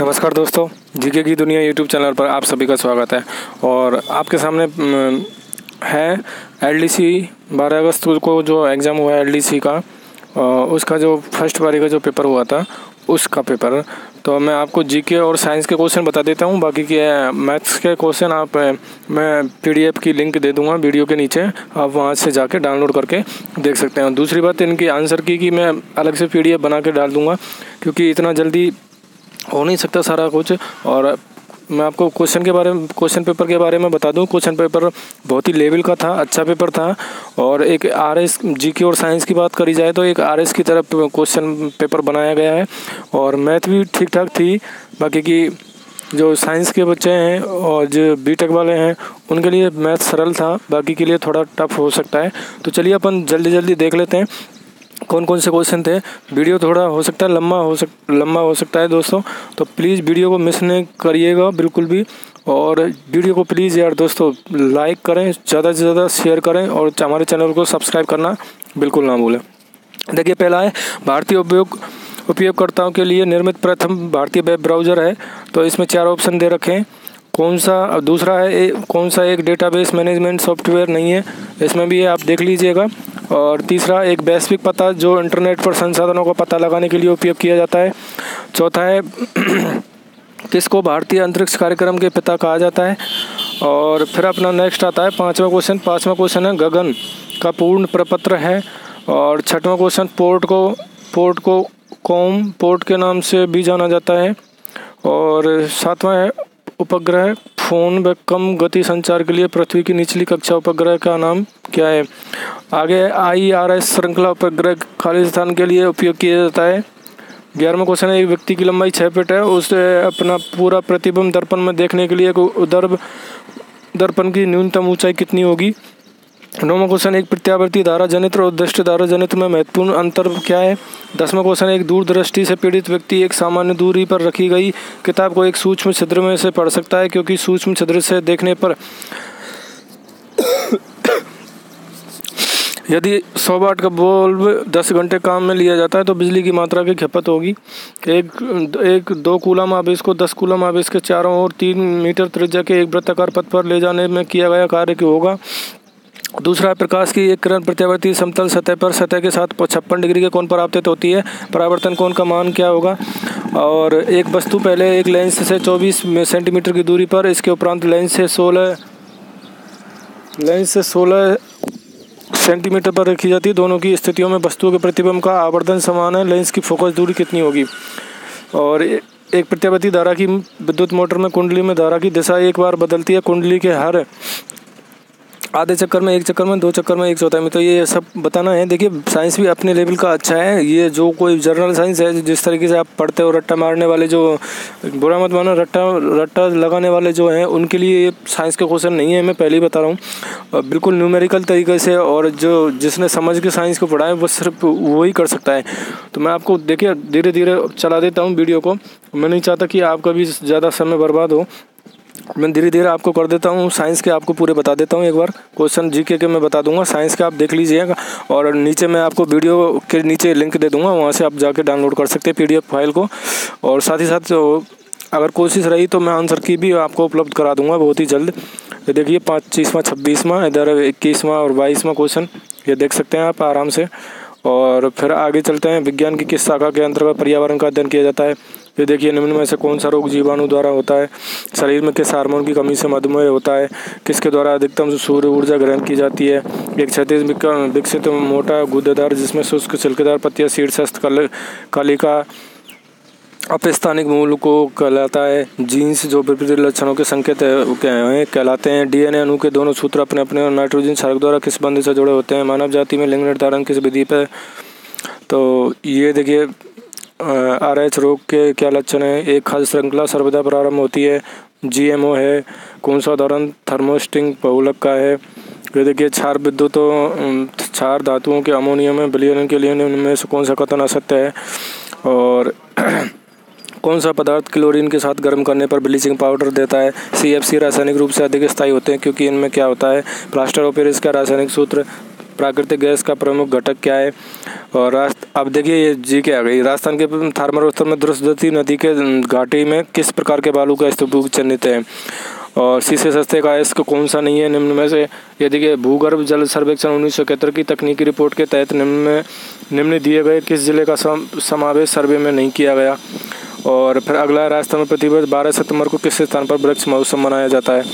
नमस्कार दोस्तों, जीके की दुनिया यूट्यूब चैनल पर आप सभी का स्वागत है। और आपके सामने है एलडीसी 12 अगस्त को जो एग्ज़ाम हुआ है एलडीसी का, उसका जो फर्स्ट बारी का जो पेपर हुआ था उसका पेपर। तो मैं आपको जीके और साइंस के क्वेश्चन बता देता हूँ, बाकी के मैथ्स के क्वेश्चन मैं पीडीएफ की लिंक दे दूँगा वीडियो के नीचे, आप वहाँ से जाके डाउनलोड करके देख सकते हैं। दूसरी बात इनकी आंसर की कि मैं अलग से पीडीएफ बना के डाल दूँगा, क्योंकि इतना जल्दी हो नहीं सकता सारा कुछ। और मैं आपको क्वेश्चन पेपर के बारे में बता दूं। क्वेश्चन पेपर बहुत ही लेवल का था, अच्छा पेपर था। और एक आरएस जीके और साइंस की बात करी जाए तो एक आरएस की तरफ क्वेश्चन पेपर बनाया गया है। और मैथ भी ठीक ठाक थी। बाकी की जो साइंस के बच्चे हैं और जो बीटेक वाले हैं उनके लिए मैथ सरल था, बाकी के लिए थोड़ा टफ हो सकता है। तो चलिए अपन जल्दी देख लेते हैं कौन कौन से क्वेश्चन थे। वीडियो थोड़ा हो सकता है लंबा हो सकता है दोस्तों, तो प्लीज़ वीडियो को मिस नहीं करिएगा बिल्कुल भी। और वीडियो को प्लीज़ यार दोस्तों लाइक करें, ज़्यादा से ज़्यादा शेयर करें और हमारे चैनल को सब्सक्राइब करना बिल्कुल ना भूलें। देखिए, पहला है भारतीय उपयोगकर्ताओं के लिए निर्मित प्रथम भारतीय वेब ब्राउज़र है। तो इसमें 4 ऑप्शन दे रखे हैं। दूसरा है कौन सा एक डेटाबेस मैनेजमेंट सॉफ्टवेयर नहीं है, इसमें भी आप देख लीजिएगा। और तीसरा एक वैश्विक पता जो इंटरनेट पर संसाधनों का पता लगाने के लिए उपयोग किया जाता है। चौथा है किसको भारतीय अंतरिक्ष कार्यक्रम के पिता कहा जाता है। और फिर अपना नेक्स्ट आता है पाँचवा क्वेश्चन है गगन का पूर्ण प्रपत्र है। और छठवां क्वेश्चन पोर्ट को कॉम पोर्ट के नाम से भी जाना जाता है। और सातवां है उपग्रह फोन व कम गति संचार के लिए पृथ्वी की निचली कक्षा उपग्रह का नाम क्या है। आगे IRS श्रृंखला उपग्रह खाली स्थान के लिए उपयोग किया जाता है। 11वां क्वेश्चन है एक व्यक्ति की लंबाई 6 फीट है, उसे अपना पूरा प्रतिबिंब दर्पण में देखने के लिए एक उदर्भ दर्पण की न्यूनतम ऊंचाई कितनी होगी। 9वां क्वेश्चन एक प्रत्यावर्ती धारा जनित्र और दृष्टि धारा जनित्र में महत्वपूर्ण अंतर क्या है। 10वां क्वेश्चन एक दूरदृष्टि से पीड़ित व्यक्ति एक सामान्य दूरी पर रखी गई किताब को एक सूक्ष्म छिद्र में से पढ़ सकता है, क्योंकि सूक्ष्म छिद्र से देखने पर यदि 100 वाट का बल्ब 10 घंटे काम में लिया जाता है तो बिजली की मात्रा की खपत होगी। 2 कूलम आवेश को 10 कूलम आवेश के चारों ओर 3 मीटर त्रिज्या के एक वृत्ताकार पथ पर ले जाने में किया गया कार्य क्यों होगा। दूसरा, प्रकाश की एक किरण प्रत्यावर्ती समतल सतह पर सतह के साथ 56 डिग्री के कोण पर आपतित होती है, परावर्तन कोण का मान क्या होगा। और एक वस्तु पहले एक लेंस से 24 सेंटीमीटर की दूरी पर, इसके उपरांत लेंस से 16 सेंटीमीटर पर रखी जाती है। दोनों की स्थितियों में वस्तुओं के प्रतिबिंब का आवर्धन समान है। लेंस की फोकस दूरी कितनी होगी। और एक प्रत्यावर्ती धारा की विद्युत मोटर में कुंडली में धारा की दिशा एक बार बदलती है। कुंडली के हर आधे चक्कर में, 1 चक्कर में, 2 चक्कर में 1/4 में। तो ये सब बताना है। देखिए, साइंस भी अपने लेवल का अच्छा है। ये जो कोई जर्नल साइंस है, जिस तरीके से आप पढ़ते हो, रट्टा मारने वाले जो, बुरा मत मानो, रट्टा लगाने वाले जो हैं उनके लिए ये साइंस के क्वेश्चन नहीं है। मैं पहले ही बता रहा हूँ, बिल्कुल न्यूमेरिकल तरीके से। और जिसने समझ के साइंस को पढ़ा है वो सिर्फ वही कर सकता है। तो मैं आपको देखिए धीरे चला देता हूँ वीडियो को। मैं नहीं चाहता कि आपका भी ज़्यादा समय बर्बाद हो। मैं धीरे आपको कर देता हूँ। साइंस के आपको पूरे बता देता हूँ। एक बार क्वेश्चन जीके के मैं बता दूंगा, साइंस के आप देख लीजिएगा। और नीचे मैं आपको वीडियो के नीचे लिंक दे दूंगा, वहाँ से आप जाके डाउनलोड कर सकते हैं पीडीएफ फाइल को। और साथ ही साथ अगर कोशिश रही तो मैं आंसर की भी आपको उपलब्ध करा दूंगा बहुत ही जल्द। ये देखिए 25वां, 26वां, इधर 21वां और 22वां क्वेश्चन, ये देख सकते हैं आप आराम से। और फिर आगे चलते हैं। विज्ञान की किस शाखा के अंतर्गत पर्यावरण का अध्ययन किया जाता है। ये देखिए, निम्न में से कौन सा रोग जीवाणु द्वारा होता है। शरीर में किस हार्मोन की कमी से मधुमेह होता है। किसके द्वारा अधिकतम सूर्य ऊर्जा ग्रहण की जाती है। एक क्षैतिज विकसित मोटा गूदेदार जिसमें शुष्क छिलकेदार पत्तियां शीर्षस्थ कलिका अपस्थानिक मूल को कहलाता है। जीन्स जो विपरीत लक्षणों के संकेत कहलाते हैं। डीएनए अणु के दोनों सूत्र अपने अपने नाइट्रोजन क्षारक द्वारा किस बंध से जुड़े होते हैं। मानव जाति में लिंग निर्धारण किस विधि पर। तो ये देखिए, RH रोग के क्या लक्षण है। एक खाद्य श्रृंखला सर्वदा प्रारंभ होती है। GMO है। कौन सा उदाहरण थर्मोस्टिंग बहुलक का है। ये देखिए, क्षार क्षार धातुओं के अमोनियम में विलयन के लिए उनमें से कौन सा कथन असत्य है। और कौन सा पदार्थ क्लोरीन के साथ गर्म करने पर ब्लीचिंग पाउडर देता है। CFC रासायनिक रूप से अधिक स्थायी होते हैं क्योंकि इनमें क्या होता है, प्लास्टर ऑफ पेरिस का रासायनिक सूत्र प्राकृतिक गैस का प्रमुख घटक क्या है। और अब देखिए ये जी के आ गई। राजस्थान के थारमर उत्तर में द्रुस्दती नदी के घाटी में किस प्रकार के बालू का स्तूप चिन्हित है। और शीशे सस्ते का अयस्क कौन सा नहीं है निम्न में से। ये देखिए भूगर्भ जल सर्वेक्षण 1971 की तकनीकी रिपोर्ट के तहत निम्न दिए गए किस जिले का समावेश सर्वे में नहीं किया गया। और फिर अगला, राजस्थान में प्रतिवर्ष 12 सितंबर को किस स्थान पर वृक्ष महोत्सव मनाया जाता है।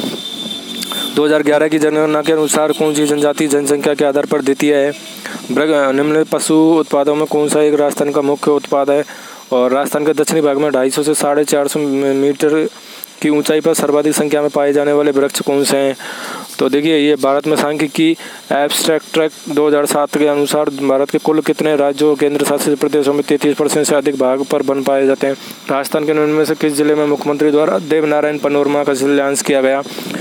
2011 की जनगणना के अनुसार कौन सी जनजाति जनसंख्या के आधार पर द्वितीय है। निम्न पशु उत्पादों में कौन सा एक राजस्थान का मुख्य उत्पाद है। और राजस्थान के दक्षिणी भाग में 250 से 450 मीटर की ऊंचाई पर सर्वाधिक संख्या में पाए जाने वाले वृक्ष कौन से हैं। तो देखिए ये भारत में सांख्यिकी एब्स्ट्रैक्ट ट्रैक 2007 के अनुसार भारत के कुल कितने राज्यों और केंद्र शासित प्रदेशों में 33% से अधिक भाग पर वन पाए जाते हैं। राजस्थान के निम्न में से किस जिले में मुख्यमंत्री द्वारा देवनारायण पनोरमा का शिलान्यास किया गया।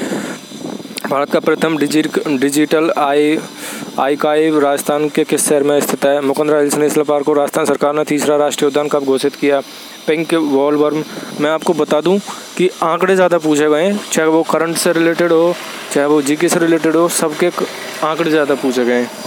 भारत का प्रथम डिजिटल आर्काइव राजस्थान के किस शहर में स्थित है। मुकुंदरा हिल्स नेशनल पार्क को राजस्थान सरकार ने तीसरा राष्ट्रीय उद्यान कब घोषित किया। Pink bollworm. मैं आपको बता दूं कि आंकड़े ज़्यादा पूछे गए हैं, चाहे वो करंट से रिलेटेड हो चाहे वो जीके से रिलेटेड हो, सबके आंकड़े ज़्यादा पूछे गए हैं।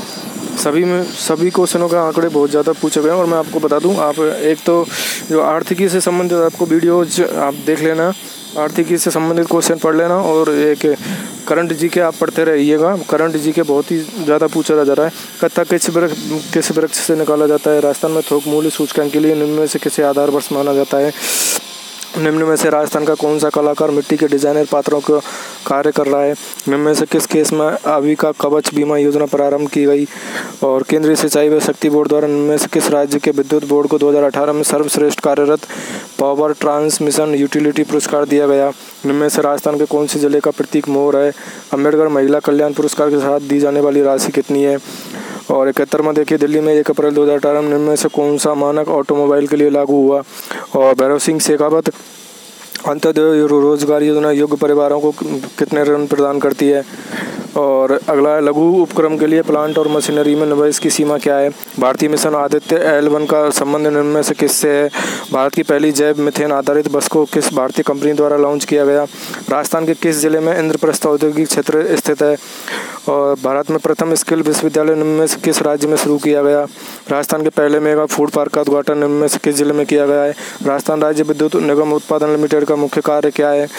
सभी क्वेश्चनों के आंकड़े बहुत ज़्यादा पूछे गए हैं। और मैं आपको बता दूं, आप एक तो जो आर्थिकी से संबंधित आपको वीडियोज आप देख लेना, आर्थिकी से संबंधित क्वेश्चन पढ़ लेना, और एक करंट जीके आप पढ़ते रहिएगा। करंट जीके बहुत ही ज़्यादा पूछा जा रहा है। कत्था किस वृक्ष से निकाला जाता है। राजस्थान में थोक मूल्य सूचकांक के लिए निम्न में से किसे आधार वर्ष माना जाता है। निम्न में से राजस्थान का कौन सा कलाकार मिट्टी के डिजाइनर पात्रों का कार्य कर रहा है। निम्न में से किस केस में आजीविका कवच बीमा योजना प्रारंभ की गई। और केंद्रीय सिंचाई व शक्ति बोर्ड द्वारा निम्न में से किस राज्य के विद्युत बोर्ड को 2018 में सर्वश्रेष्ठ कार्यरत पावर ट्रांसमिशन यूटिलिटी पुरस्कार दिया गया। निम्न में से राजस्थान के कौन से जिले का प्रतीक मोर है। अम्बेडकर महिला कल्याण पुरस्कार के साथ दी जाने वाली राशि कितनी है। और 71 में देखिए दिल्ली में 1 अप्रैल 2018 में निम्न में से कौन सा मानक ऑटोमोबाइल के लिए लागू हुआ। और भैरव सिंह शेखावत अंत्योदय रोजगार योजना योग्य परिवारों को कितने ऋण प्रदान करती है। और अगला है लघु उपक्रम के लिए प्लांट और मशीनरी में निवेश की सीमा क्या है। भारतीय मिशन आदित्य L1 का संबंध निम्न में से किससे है। भारत की पहली जैव मिथेन आधारित बस को किस भारतीय कंपनी द्वारा लॉन्च किया गया। राजस्थान के किस जिले में इंद्रप्रस्थ औद्योगिक क्षेत्र स्थित है। और भारत में प्रथम स्किल विश्वविद्यालय निम्न में से किस राज्य में शुरू किया गया। राजस्थान के पहले मेगा फूड पार्क का उद्घाटन निम्न में से किस जिले में किया गया है। राजस्थान राज्य विद्युत निगम उत्पादन लिमिटेड का मुख्य कार्य क्या है।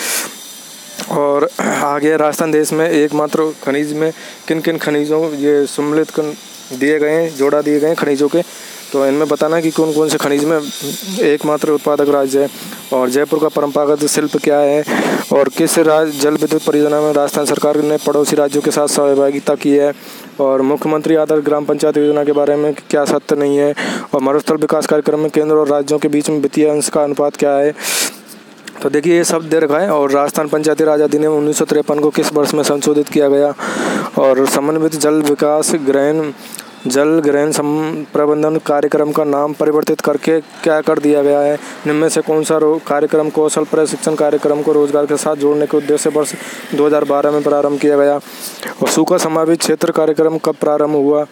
और आगे राजस्थान देश में एकमात्र खनिज में किन किन खनिजों ये सम्मिलित दिए गए हैं, जोड़ा दिए गए हैं खनिजों के। तो इनमें बताना कि कौन कौन से खनिज में एकमात्र उत्पादक राज्य है। और जयपुर का परंपरागत शिल्प क्या है। और किस जल विद्युत परियोजना में राजस्थान सरकार ने पड़ोसी राज्यों के साथ सहभागिता की है। और मुख्यमंत्री आदर्श ग्राम पंचायत योजना के बारे में क्या सत्य नहीं है। और मरुस्थल विकास कार्यक्रम में केंद्र और राज्यों के बीच में वित्तीय अंश का अनुपात क्या है। तो देखिए ये सब दे रखा है। और राजस्थान पंचायती राज अधिनियम 1953 को किस वर्ष में संशोधित किया गया। और समन्वित जल ग्रहण प्रबंधन कार्यक्रम का नाम परिवर्तित करके क्या कर दिया गया है। निम्न में से कौन सा कार्यक्रम कौशल प्रशिक्षण कार्यक्रम को रोजगार के साथ जोड़ने के उद्देश्य से वर्ष 2012 में प्रारंभ किया गया। और सूखा समावेश क्षेत्र कार्यक्रम कब प्रारंभ हुआ।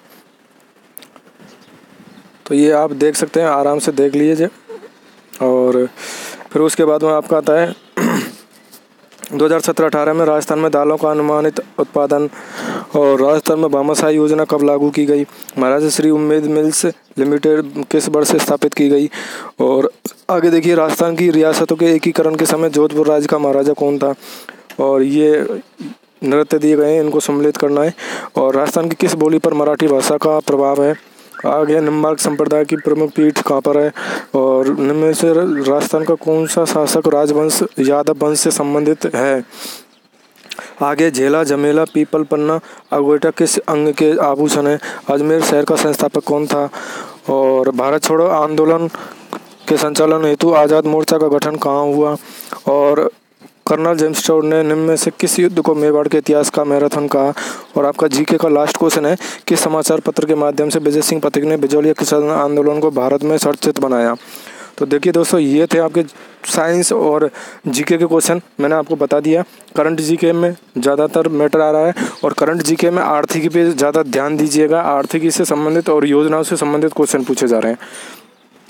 तो ये आप देख सकते हैं, आराम से देख लीजिए। और फिर उसके बाद में आपका आता है 2017-18 में राजस्थान में दालों का अनुमानित उत्पादन। और राजस्थान में भामाशाही योजना कब लागू की गई। महाराजा श्री उम्मेद मिल्स लिमिटेड किस वर्ष से स्थापित की गई। और आगे देखिए राजस्थान की रियासतों के एकीकरण के समय जोधपुर राज्य का महाराजा कौन था। और ये नृत्य दिए गए हैं, इनको सम्मिलित करना है। और राजस्थान की किस बोली पर मराठी भाषा का प्रभाव है। आगे निम्बार्क संप्रदाय की प्रमुख पीठ कहाँ पर है। और निम्न में से राजस्थान का कौन सा शासक राजवंश यादव वंश से संबंधित है। आगे झेला झमेला पीपल पन्ना अगोटा किस अंग के आभूषण है। अजमेर शहर का संस्थापक कौन था। और भारत छोड़ो आंदोलन के संचालन हेतु आज़ाद मोर्चा का गठन कहाँ हुआ। और कर्नल जेम्स टॉड ने निम्न में से किस युद्ध को मेवाड़ के इतिहास का मैराथन कहा। और आपका जीके का लास्ट क्वेश्चन है, किस समाचार पत्र के माध्यम से विजय सिंह पथिक ने बिजौलिया किसान आंदोलन को भारत में चर्चित बनाया। तो देखिए दोस्तों, ये थे आपके साइंस और जीके के क्वेश्चन। मैंने आपको बता दिया करंट जीके में ज़्यादातर मैटर आ रहा है। और करंट जीके में आर्थिकी पे ज़्यादा ध्यान दीजिएगा। आर्थिकी से संबंधित और योजनाओं से संबंधित क्वेश्चन पूछे जा रहे हैं।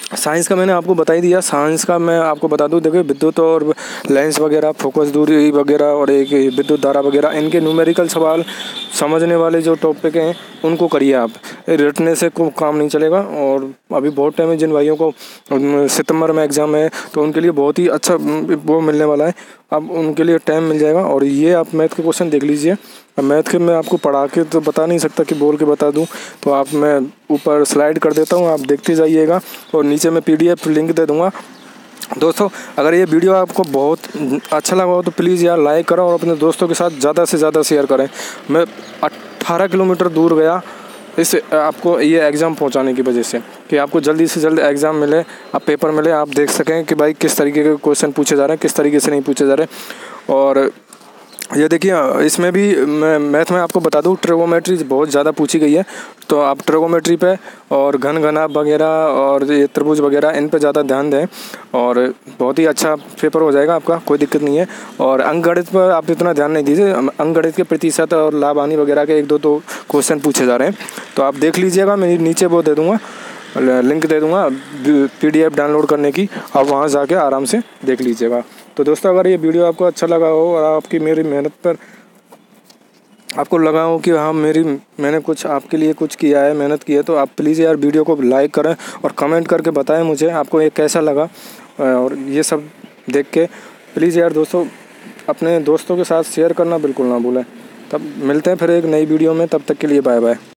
साइंस का मैंने आपको बता ही दिया। साइंस का मैं आपको बता दूं, देखिए विद्युत और लेंस वगैरह, फोकस दूरी वगैरह और एक विद्युत धारा वगैरह, इनके न्यूमेरिकल सवाल समझने वाले जो टॉपिक हैं उनको करिए आप। रटने से कोई काम नहीं चलेगा। और अभी बहुत टाइम है, जिन भाइयों को सितंबर में एग्ज़ाम है तो उनके लिए बहुत ही अच्छा वो मिलने वाला है, अब उनके लिए टाइम मिल जाएगा। और ये आप मैथ के क्वेश्चन देख लीजिए। अब मैथ के मैं आपको पढ़ा के तो बता नहीं सकता कि बोल के बता दूं, तो आप मैं ऊपर स्लाइड कर देता हूं, आप देखते जाइएगा और नीचे मैं PDF लिंक दे दूंगा। दोस्तों, अगर ये वीडियो आपको बहुत अच्छा लगा हो तो प्लीज़ यार लाइक करो और अपने दोस्तों के साथ ज़्यादा से ज़्यादा शेयर करें। मैं 18 किलोमीटर दूर गया इस आपको ये एग्ज़ाम पहुंचाने की वजह से, कि आपको जल्दी से जल्द एग्ज़ाम मिले, आप पेपर मिले, आप देख सकें कि भाई किस तरीके के क्वेश्चन पूछे जा रहे हैं, किस तरीके से नहीं पूछे जा रहे। और ये देखिए, इसमें भी मैथ में आपको बता दूं, ट्रिगोमेट्री बहुत ज़्यादा पूछी गई है, तो आप ट्रिगोमेट्री पे और घन घनाभ वगैरह और ये त्रिभुज वगैरह, इन पे ज़्यादा ध्यान दें और बहुत ही अच्छा पेपर हो जाएगा आपका, कोई दिक्कत नहीं है। और अंकगणित पर आप इतना ध्यान नहीं दीजिए, अंकगणित के प्रतिशत और लाभ हानि वगैरह के 1-2 तो क्वेश्चन पूछे जा रहे हैं, तो आप देख लीजिएगा। मैं नीचे वो दे दूँगा, लिंक दे दूँगा PDF डाउनलोड करने की, आप वहाँ जाके आराम से देख लीजिएगा। तो दोस्तों, अगर ये वीडियो आपको अच्छा लगा हो और आपकी मेरी मेहनत पर आपको लगा हो कि हाँ मैंने कुछ आपके लिए कुछ किया है, मेहनत की है, तो आप प्लीज़ यार वीडियो को लाइक करें और कमेंट करके बताएं मुझे आपको ये कैसा लगा। और ये सब देख के प्लीज़ यार दोस्तों, अपने दोस्तों के साथ शेयर करना बिल्कुल ना भूलें। तब मिलते हैं फिर एक नई वीडियो में, तब तक के लिए बाय बाय।